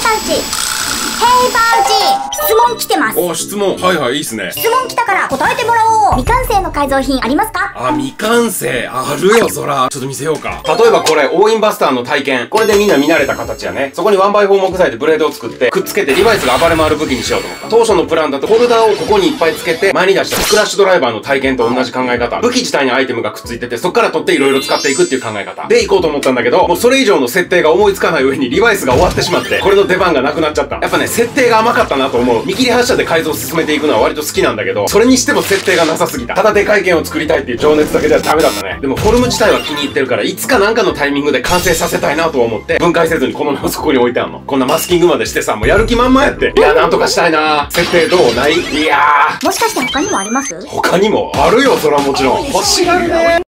パウチ。ヘイパウチ、質問来てます。 お、質問。はいはい、いいっすね。 質問来たから答えてもらおう。未完成の改造品ありますか？ あ、未完成。あるよ、そら。ちょっと見せようか。例えばこれ、オーインバスターの体験。これでみんな見慣れた形やね。そこに 1x4 木材でブレードを作って、くっつけてリバイスが暴れ回る武器にしようと思った。当初のプランだと、ホルダーをここにいっぱいつけて、前に出したクラッシュドライバーの体験と同じ考え方。武器自体にアイテムがくっついてて、そっから取って色々使っていくっていう考え方。で、行こうと思ったんだけど、もうそれ以上の設定が思いつかない上にリバイスが終わってしまって、これの出番がなくなっちゃった。やっぱね、設定が甘かったなと思う。見切り発車で改造を進めていくのは割と好きなんだけど、それにしても設定がなさすぎた。ただでかい剣を作りたいっていう情熱だけではダメだったね。でもフォルム自体は気に入ってるから、いつかなんかのタイミングで完成させたいなと思って、分解せずにこのままそこに置いてあんの。こんなマスキングまでしてさ、もうやる気満々やって。いや、なんとかしたいな。設定どうない？いやー。 もしかして他にもあります？ 他にもあるよ、それはもちろん。欲しがるね。